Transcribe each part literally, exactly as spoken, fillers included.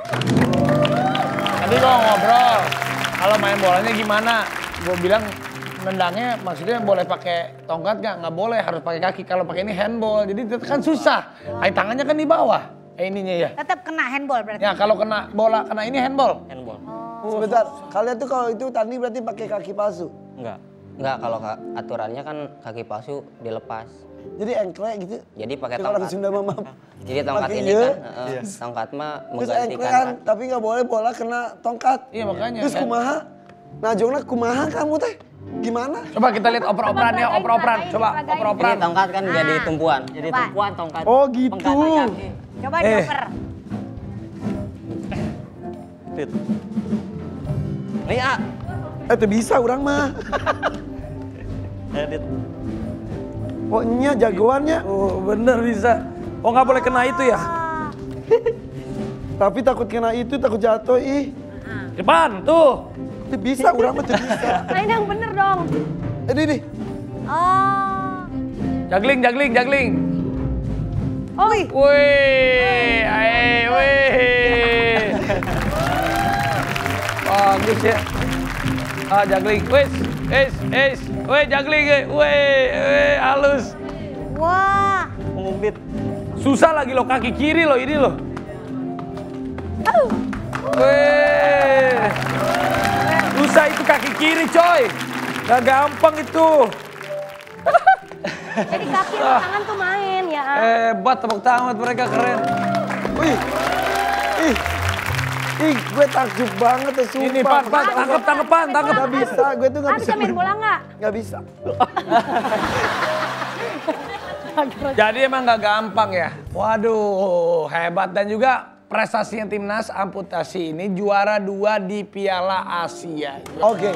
Tadi gua ngobrol, kalau main bolanya gimana? Gua bilang nendangnya maksudnya boleh pakai tongkat nggak? Nggak boleh, harus pakai kaki. Kalau pakai ini handball, jadi itu kan susah. Kayak tangannya kan di bawah, eh ininya ya. Tetap kena handball berarti? Ya kalau kena bola, kena ini handball. Handball. Oh. Sebentar, kalian tuh kalau itu tanding berarti pakai kaki palsu? Enggak. Enggak, kalau aturannya kan kaki palsu dilepas. Jadi engklek gitu? Jadi pakai Kalau tongkat. Sunda mama. Jadi tongkat Pakai ini iya. kan, uh, yes. Tongkat mah Terus menggantikan engklekan, kan. tapi nggak boleh bola kena tongkat. Iya makanya. Terus kumaha? Nah jongna kumaha kamu teh? Gimana? Coba kita lihat oper-operan ya, oper-operan. Coba oper-operan. Jadi tongkat kan Ah. jadi tumpuan. Jadi Coba. tumpuan tongkat. Oh gitu. Pengkata kaki. Coba Eh. dioper. Dit. Nih, ah. Eh tuh bisa orang mah. Edit. Oh nya jagoannya. Oh bener bisa. Oh nggak boleh kena itu ya? Tapi takut kena itu, takut jatuh ih. Depan tuh. Itu bisa, orang mah tuh bisa. Main yang bener dong. Ini nih. Oh. Jagling, jagling, jagling. Oh, wih. Wih, ae, wih. Bagus ya. Ah, jagling. Wis, wis, wis. Wih, jagling. Wih, wih, halus. Wah. Mengumbit. Susah lagi lo, kaki kiri lo ini lo. Oh. Wih. Susah itu kaki kiri coy. Gak gampang itu. Jadi kaki sama tangan tuh main ya. Hebat, tepuk tangan buat mereka, keren. Wih. Ih. Ih, gue takjub banget ya sumpah. Ini pan, pan, tangkep, tangkepan, tangkep. Gak bisa, gue tuh gak Ah, bisa. bisa main bola nggak? Gak bisa. Jadi emang gak gampang ya. Waduh, hebat. Dan juga prestasinya timnas amputasi ini juara dua di Piala Asia. Oke.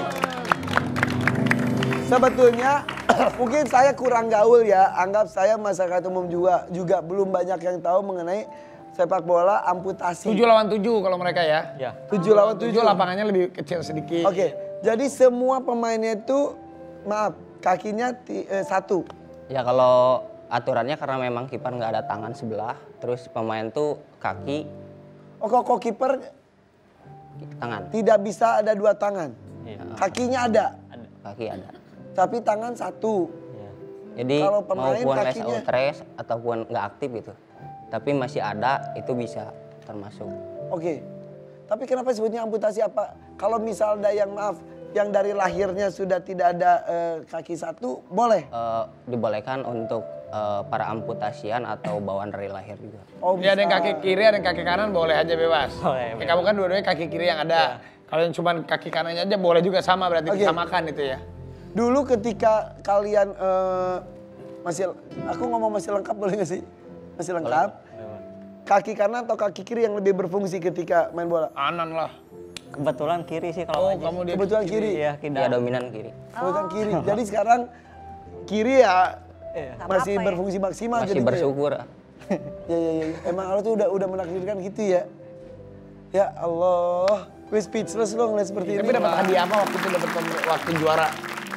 Sebetulnya mungkin saya kurang gaul ya. Anggap saya masyarakat umum juga juga belum banyak yang tahu mengenai sepak bola amputasi. Tujuh lawan tujuh kalau mereka ya. Ya. Tujuh lawan Tujuh tujuh. lapangannya lebih kecil sedikit. Oke. Jadi semua pemainnya itu maaf kakinya ti, eh, satu. Ya kalau aturannya karena memang kiper nggak ada tangan sebelah, terus pemain tuh kaki, Oh kok kok kiper tangan. tidak bisa ada dua tangan. Iya. Kakinya ada, Kaki ada. tapi tangan satu. Iya. Jadi Kalau pemain maupun les kakinya- outres ataupun nggak aktif gitu, tapi masih ada itu bisa termasuk. Oke. Tapi kenapa sebutnya amputasi apa? Kalau misal ada yang maaf, yang dari lahirnya sudah tidak ada eh, kaki satu, boleh? Eh, dibolehkan untuk eh, para amputasian atau bawaan dari lahir juga. Oh, Dia ada yang kaki kiri, ada yang kaki kanan, boleh aja bebas. Boleh, Ya, kamu kan dua-duanya kaki kiri yang ada. Kalau yang cuma kaki kanannya aja boleh juga sama, berarti Oke. disamakan itu ya. Dulu ketika kalian eh, masih, aku ngomong masih lengkap boleh nggak sih? Masih lengkap. Kaki kanan atau kaki kiri yang lebih berfungsi ketika main bola? Kanan lah. Kebetulan kiri sih Oh, kamu dia Kebetulan kiri. Iya, dia dominan kiri. Kebetulan kiri. Jadi sekarang kiri ya Nggak masih apa-apa ya. berfungsi maksimal. Masih jadinya ya? bersyukur. Ya, ya, ya. Emang Allah tuh udah udah menakdirkan gitu ya. Ya Allah, gue speechless loh ngeliat seperti ini. Tapi dapat hadiah apa waktu itu dapat waktu juara?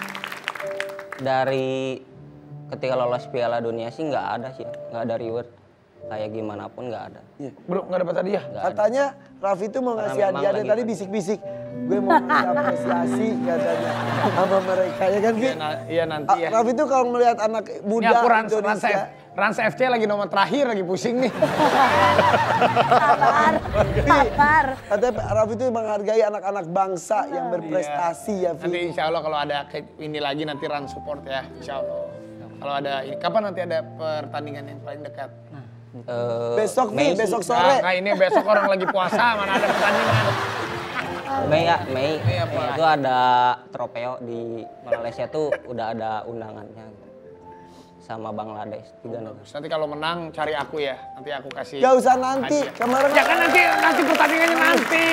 Dari ketika lolos Piala Dunia sih nggak ada sih, nggak ada reward. Kayak gimana pun nggak ada. Iya. Belum nggak dapat hadiah. Nggak ada. Katanya Raffi tuh mau Karena ngasih memang hadiah dan lagi tadi kan. bisik-bisik. Gue mau ngasih apresiasi katanya sama mereka ya kan Vi? Iya, na- iya nanti ya. Ah, Raffi tuh kalau melihat anak Ini muda aku Rans, Rans, Indonesia. F, Rans F C lagi nomor terakhir, lagi pusing nih. Sabar, sabar. Katanya Raffi tuh menghargai anak-anak bangsa yang berprestasi ya Vi. Nanti insya Allah kalau ada ke- ini lagi nanti Rans support ya, insya Allah. Kalau ada, ini, kapan nanti ada pertandingan yang paling dekat? Eh, Besok Mei Vi, besok sih. sore. Nah, ini besok orang lagi puasa, mana ada pertandingan. Mei ya, Mei. Mei apa? Mei itu ada tropeo di Malaysia tuh udah ada undangannya gitu. Sama Bangladesh tiga negara. Terus nanti kalau menang cari aku ya, nanti aku kasih. Gak usah nanti, hadiah. kemarin Ya kan nanti nanti pertandingannya nanti.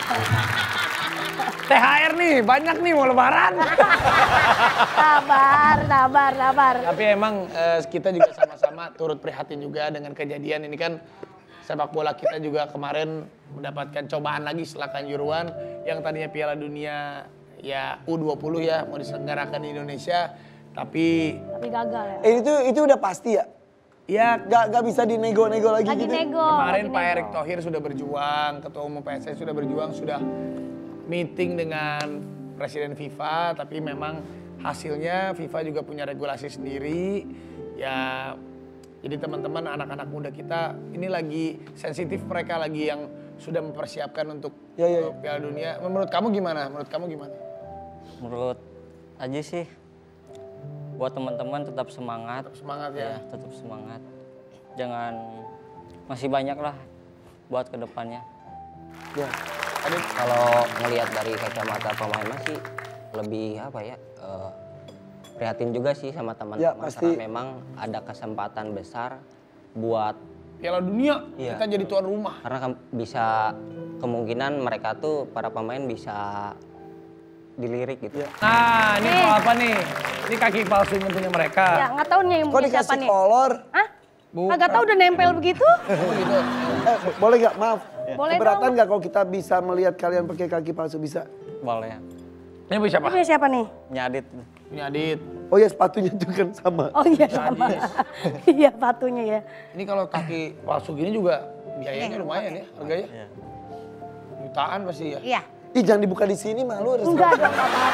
T H R nih, banyak nih mau lebaran. Sabar, sabar, sabar. Tapi emang eh, kita juga sama-sama turut prihatin juga dengan kejadian ini kan. Sepak bola kita juga kemarin mendapatkan cobaan lagi setelah Kanjuruhan yang tadinya Piala Dunia ya U dua puluh ya mau diselenggarakan di Indonesia, tapi Tapi gagal ya. eh, itu itu udah pasti ya. Ya Gak, gak bisa dinego-nego lagi, Lagi gitu. nego. kemarin lagi Pak nego. Erick Thohir sudah berjuang, Ketua Umum P S S I sudah berjuang, sudah meeting dengan Presiden FIFA, tapi memang hasilnya FIFA juga punya regulasi sendiri. Ya, jadi teman-teman anak-anak muda kita ini lagi sensitif, mereka lagi yang sudah mempersiapkan untuk Ya, ya, ya. uh, Piala Dunia. Menurut kamu gimana? Menurut kamu gimana? Menurut aja sih, buat teman-teman tetap semangat. Semangat Ya, ya. tetap semangat. Jangan, masih banyak lah buat kedepannya. Ya. Adit, Kalau ngelihat dari kacamata pemain masih lebih apa ya, eh, prihatin juga sih sama teman-teman. Ya, pasti. Karena memang ada kesempatan besar buat, Piala Dunia Iya. kita jadi tuan rumah. karena kan bisa kemungkinan mereka tuh para pemain bisa dilirik gitu. Nah, ini Eh. mau apa nih? Ini kaki palsunya punya mereka. Ya nggak tahu nih yang Kok punya siapa dikasih nih. kolor? Hah? Bukan. Agak tahu udah nempel begitu? Oh, gitu. Eh, boleh gak? Maaf. Boleh Keberatan dong. gak kalau kita bisa melihat kalian pakai kaki palsu? Bisa? Boleh. Ini punya siapa? Ini punya siapa nih? Nyadit. Punya Adit. Oh ya, sepatunya juga kan sama. Oh iya sama. Iya patunya ya. Ini kalau kaki palsu gini juga biayanya lumayan ya harganya. Iya. Jutaan pasti ya. Iya. Ih, jangan dibuka di sini, malu. harus- Enggak dong apa-apa.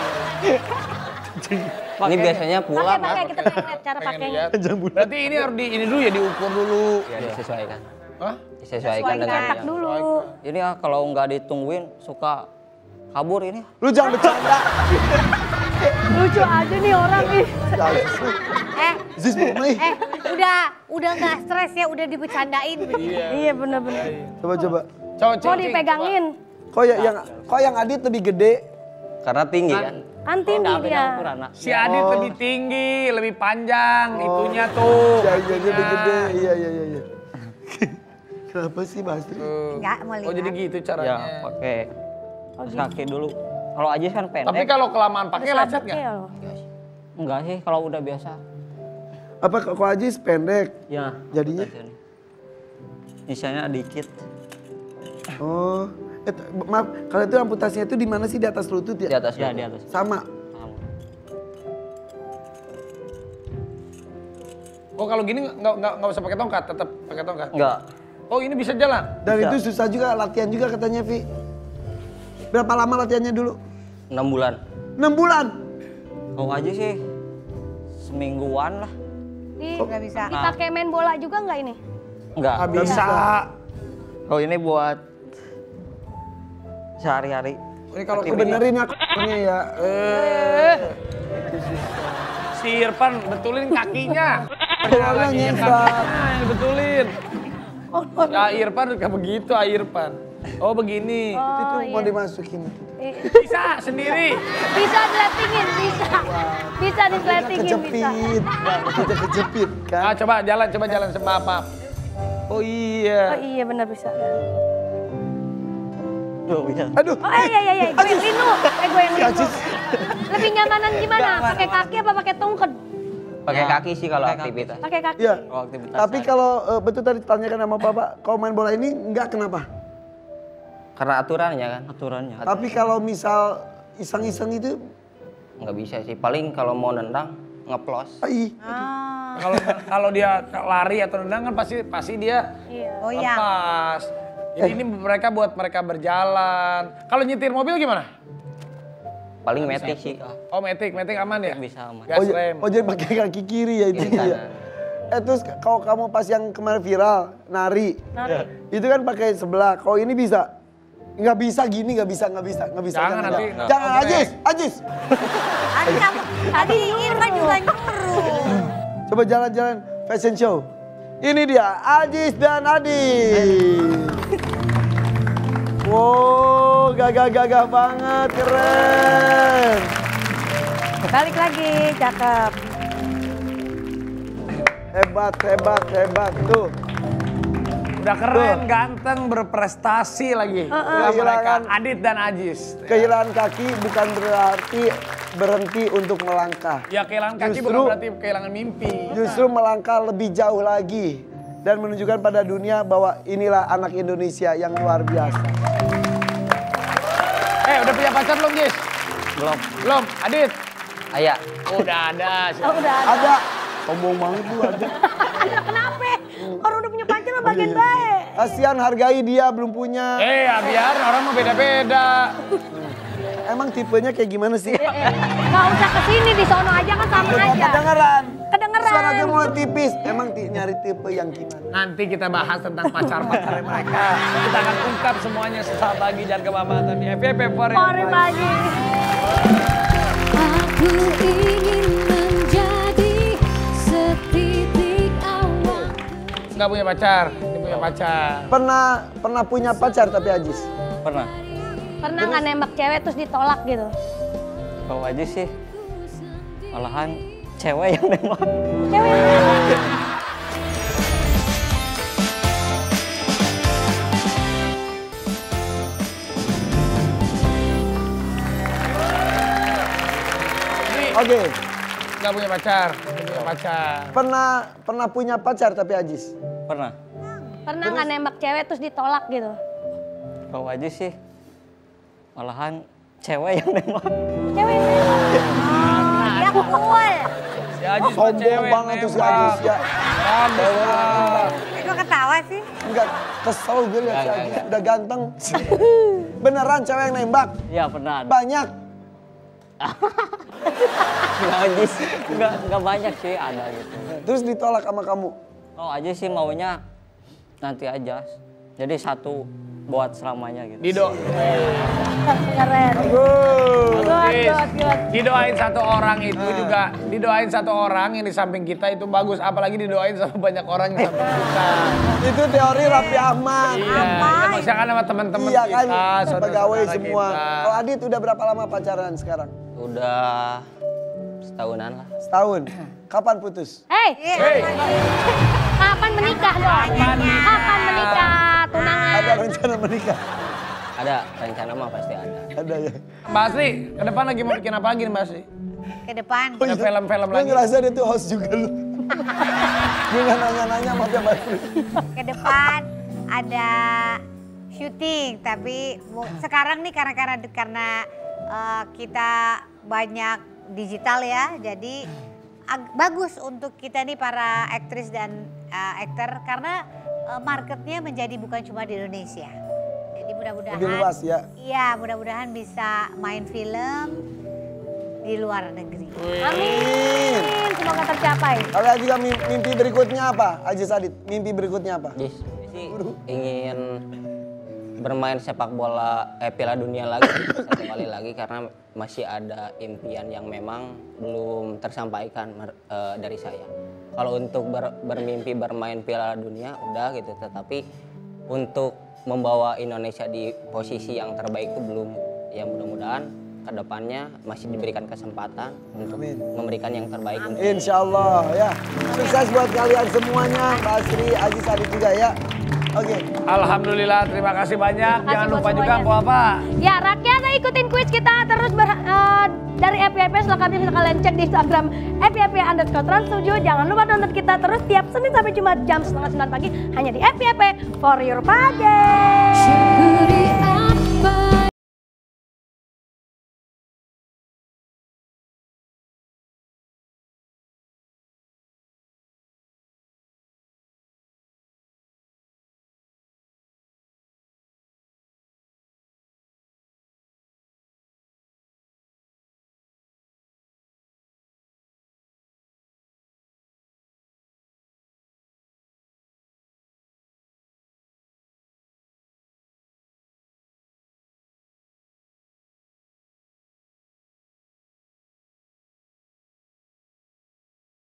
Ini biasanya pulang Pakai pakai kan? kita pengen lihat cara Pengen pakainya. lihat. Berarti ini harus di ini dulu ya, diukur dulu. Ya, disesuaikan. Hah? Disesuaikan dengan Cetak yang- dulu. Ini ya kalau nggak ditungguin suka kabur ini. Lu jangan bercanda. Lucu aja nih orang nih. Eh, Zis, mulai. eh, udah, udah nggak stres ya, udah dibecandain. Iya. Iya bener-bener. Coba, coba. Coba Mau cing, cing, dipegangin. Kok ya, yang, kok yang Adit lebih gede? Karena tinggi kan. Kan tinggi Nggak beda dia. ukuran, Nak. coba. Si Adit Oh. lebih tinggi, lebih panjang, itunya tuh. Iya, iya, dia lebih itunya. gede. Iya, iya, iya. iya. Kenapa sih, Basri? Tuh. Enggak, mau lihat. Oh jadi gitu Ya caranya. pakai kaos kaki dulu. Kalau aja kan pendek. Tapi kalau kelamaan pakai lecet nggak? Sabuknya loh. Enggak sih kalau udah biasa. Apa kok kok Ajis pendek? Ya. Jadinya? Misalnya dikit. Oh. Eh, t- maaf, kalau itu amputasinya itu di mana sih? Di atas lutut Di ya? atas. Ya di atas. Sama. Sama. Oh kalau gini nggak nggak nggak usah pakai tongkat, tetap pakai tongkat. Enggak. Oh ini bisa jalan. Dan Bisa. itu susah juga, latihan juga katanya, Vi. Berapa lama latihannya dulu? enam bulan. enam bulan. Kalau aja sih semingguan lah. Di, Nggak bisa. dipakai main bola juga nggak ini? Enggak. Nggak Bisa. Kalau ini buat sehari-hari. Ini kalau Aku benerin aku ya. Eh. Si Irfan betulin kakinya. Bolanya Lagi yang nyesat. kakinya yang betulin. Ya Irfan kayak begitu, ah Irfan. Oh begini. Itu Oh mau iya. dimasukin. Eh, Bisa sendiri. Bisa diletingin, bisa. Bisa diletingin, bisa. Kejepit. Kita kejepit kan. Ah coba jalan, coba jalan sama apa? Oh Oh iya. iya benar bisa. Tuh, bisa. Aduh. Oh iya iya iya, gue yang linu. Eh gue yang Si linu. Ajis. Lebih nyamanan gimana? Pakai kaki apa pakai tongkat? Pakai kaki sih kalau aktivitas. Pakai kaki. Iya. Kalau aktivitas. Tapi sehari. kalau eh, betul tadi ditanyakan sama Bapak, kalau main bola ini enggak kenapa? Karena aturannya kan. Aturannya. Tapi kalau misal iseng-iseng itu, Nggak bisa sih. Paling kalau mau nendang ngeplos. ai. Ah. Kalau kalau dia lari atau nendang kan pasti pasti dia Iya. Oh iya. lepas. Jadi ini mereka buat mereka berjalan. Kalau nyetir mobil gimana? Paling metik sih. Oh metik, metik aman ya? Bisa aman. Gas Oh, j- rem. oh jadi pakai kaki kiri ya itu Iya. ya. Eh terus kalau kamu pas yang kemarin viral nari, Nari. itu kan pakai sebelah. Kalau ini bisa? Nggak bisa gini, nggak bisa, nggak bisa, nggak bisa. Jangan nanti, jangan. nggak- Jangan, oke. Ajis, Ajis. Tadi kamu, tadi Irfan juga nyuruh. Coba jalan-jalan fashion show. Ini dia, Ajis dan Adi. Wow, gagah-gagah banget, keren. Balik lagi, cakep. Hebat, hebat, hebat. Tuh, Udah keren, ganteng, berprestasi lagi. Udah mereka, Kehilangan- Adit dan Ajis. kehilangan kaki bukan berarti berhenti untuk melangkah. Ya kehilangan kaki bukan Justru- berarti kehilangan mimpi. Justru melangkah lebih jauh lagi dan menunjukkan pada dunia bahwa inilah anak Indonesia yang luar biasa. Eh udah punya pacar belum Jis? Belum. Belum, Adit? Ayah. Udah ada. Oh, udah ada. Ada, sombong banget lu ada. Kenapa? Orang udah punya pacar mah bagian baik. Kasihan hargai dia belum punya. Eh ya biar orang mau beda-beda. Emang tipenya kayak gimana sih? Gak usah kesini, di sono aja kan sama Udah aja. kedengeran. Kedengeran. Suara gue mulai tipis. Emang ti- nyari tipe yang gimana? Nanti kita bahas tentang pacar-pacarnya mereka. Kita akan ungkap semuanya sesaat lagi. Jangan kemana-mana di F Y P Foreign Foreign Bagi. Bagi. Aku ingin menjadi setitik awal. Nggak punya pacar, dia punya pacar. Pernah pernah punya pacar tapi Ajis? Pernah. Pernah nggak nembak cewek terus ditolak gitu? Kalau aja sih, malahan cewek yang nembak. Cewek yang nembak. Oke. Nggak punya pacar, dia punya pacar. Pernah pernah punya pacar tapi Ajis? Pernah. Pernah nggak nembak cewek terus ditolak gitu? Kalau aja sih, malahan cewek yang nembak. Cewek yang nembak. Dia cool. Si Ajis mah Sombong cewek banget tuh si nembak. Ajis ya. Bagus lah. Kok ketawa sih? Enggak, kesel gue liat si Enggak, Ajis. enggak. Udah ganteng. Beneran cewek yang nembak? Iya pernah. Banyak. Enggak aja sih, enggak, enggak banyak sih ada gitu. Terus ditolak sama kamu? Kalau aja sih maunya nanti aja. Jadi satu buat selamanya gitu. Dido. Keren. Bagus. Please. good, good. Didoain satu orang itu juga, didoain satu orang yang di samping kita itu bagus, apalagi didoain sama banyak orang yang samping kita. Itu teori Raffi Ahmad. Iya, ya, maksudnya kan sama teman-teman Iya kan, kita, saudara-saudara pegawai semua. kita. Kalau Adit udah berapa lama pacaran sekarang? Udah setahunan lah. Setahun. Kapan putus? Hei, Hei, kapan menikah dong? Kapan menikah? Tunangan. Ada rencana menikah? Ada rencana mah pasti ada. Ada ya. Mbak Asri, ke depan lagi mau bikin apa lagi nih Mbak Asri? Ke depan. Ada film-film Gue lagi? ngerasa dia tuh host juga lu. Gue gak nanya-nanya maaf ya Mbak Asri. Ke depan ada syuting, tapi mu- sekarang nih karena karena karena eh, kita banyak digital ya, jadi ag- bagus untuk kita nih para aktris dan eh, aktor karena eh, marketnya menjadi bukan cuma di Indonesia. Jadi mudah-mudahan Lebih luas ya. Iya, mudah-mudahan bisa main film di luar negeri. Amin. Semoga tercapai. Kalian juga mim- mimpi berikutnya apa? Aziz Adit, mimpi berikutnya apa? Jadi sih ingin bermain sepak bola eh, Piala Dunia lagi satu kali lagi karena masih ada impian yang memang belum tersampaikan mer- eh, dari saya. Kalau untuk ber- bermimpi bermain Piala Dunia udah gitu, tetapi untuk membawa Indonesia di posisi yang terbaik itu belum. Ya mudah-mudahan kedepannya masih diberikan kesempatan untuk Amin. memberikan yang terbaik untuk Insya Allah ya. Sukses buat kalian semuanya. Mbak Asri, Aziz Adit juga ya. Oke. Alhamdulillah, terima kasih banyak. Terima kasih Jangan buat lupa juga semuanya. mau apa? Ya rakyat, ikutin quiz kita terus ber, eh, dari F Y P. Selengkapnya bisa kalian cek di Instagram F Y P underscore trans tujuh. Jangan lupa nonton kita terus tiap Senin sampai Jumat jam setengah sembilan pagi hanya di F Y P for your pagi.